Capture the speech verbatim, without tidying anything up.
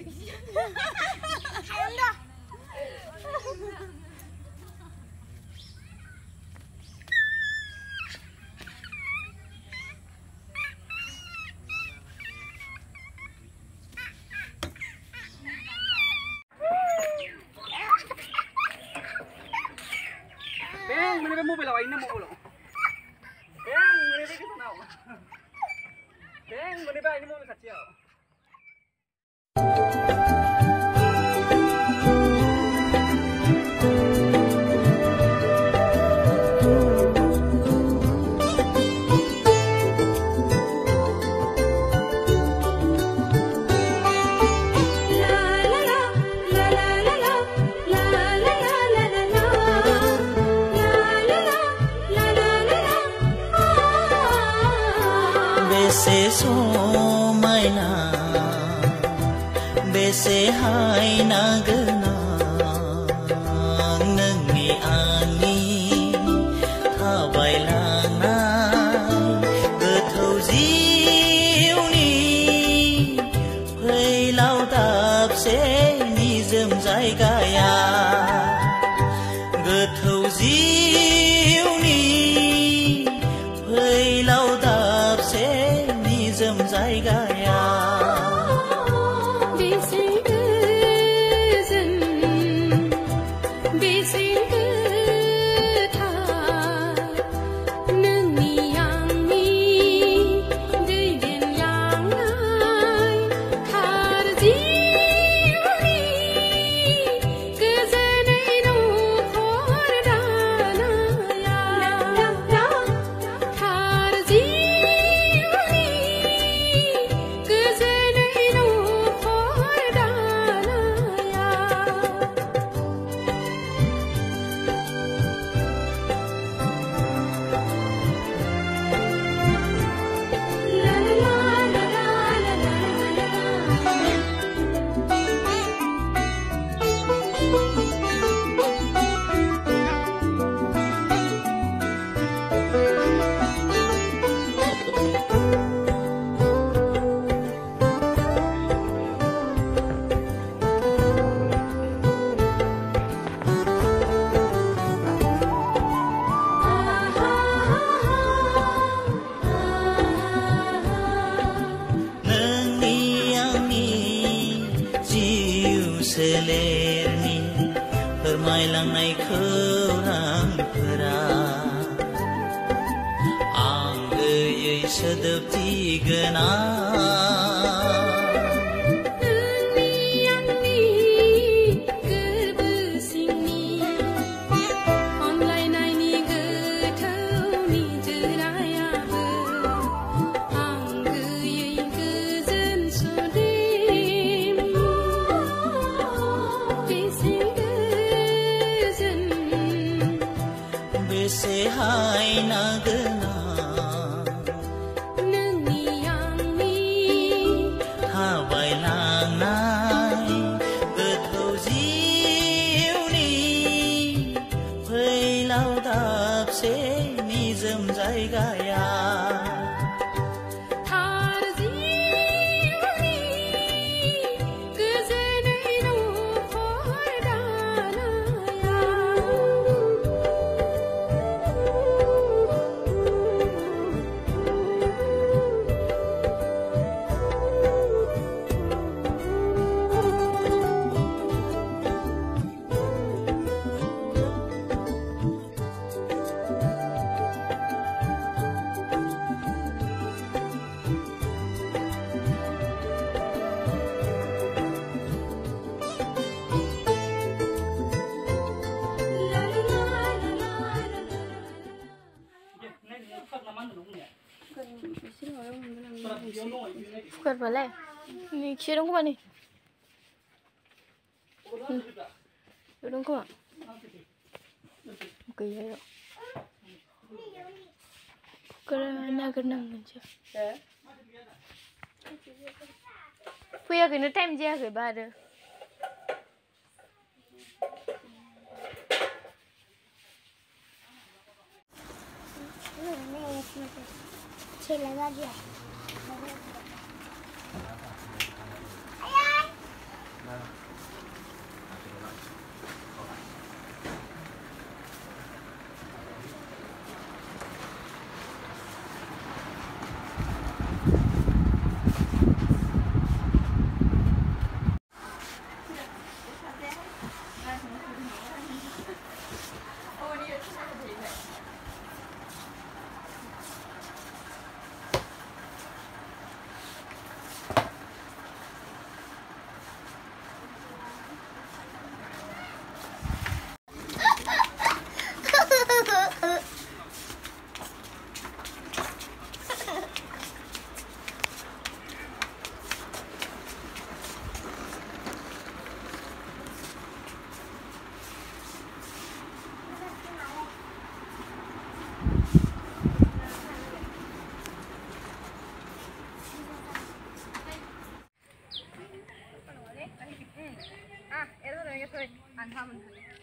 Mana mau bela ini mau bela. Bang, mana dia kesana? Bang, mana dia ini mau kacau. Bese somaina, bese hai nagana, nangni ani thabai lana, gothau jiwni phailau dapse nijom jaigaya, gothau jiwni phailau dapse nijom jaigaya. Selerni permailanai khurangfora ang geyai sedep tigana bese hai nagana nangni angni thabai lanai gothau jiwni phailau dapse nijom jaigaya. Bukan boleh. Ni kira dong ni. Dong kau. Okay ya. Kerana kenang aja. Puya kena time je ke baru. Llega dia. Ah, itu udah gitu. Anha menhan.